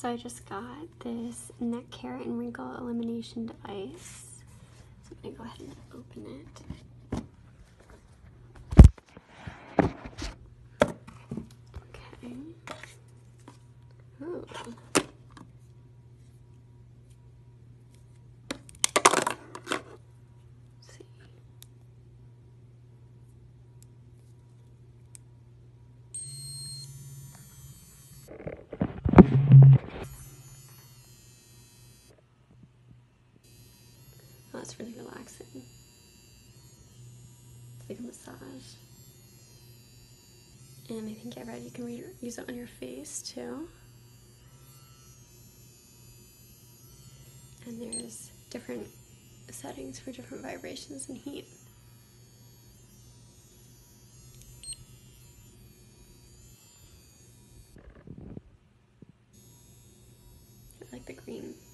So I just got this neck care and wrinkle elimination device. So I'm gonna go ahead and open it. Okay. Ooh. Let's see. Oh, it's really relaxing. It's like a massage. And I think I read you can use it on your face too. And there's different settings for different vibrations and heat. I like the green.